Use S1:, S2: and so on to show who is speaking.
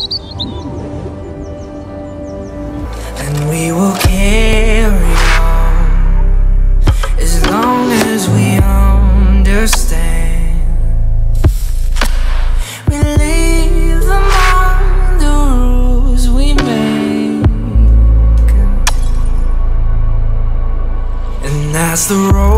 S1: And we will carry on as long as we understand. We leave them on the rules we make, and that's the road